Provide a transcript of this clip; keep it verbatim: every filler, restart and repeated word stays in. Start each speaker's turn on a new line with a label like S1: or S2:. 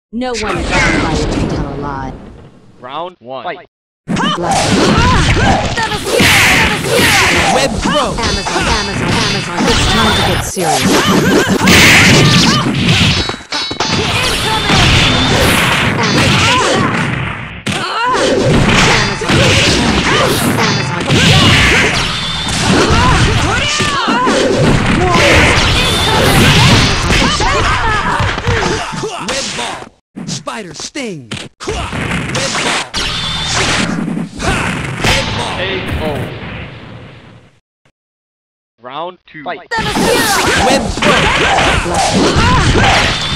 S1: No one is required to tell a lie.
S2: Round one. Fight.
S3: Web throw.
S1: Amazon, Amazon, Amazon. It's time to get serious.
S3: Web ball. Spider sting. Web ball. Web ball.
S2: A O. Round two. Fight.
S3: Web throw.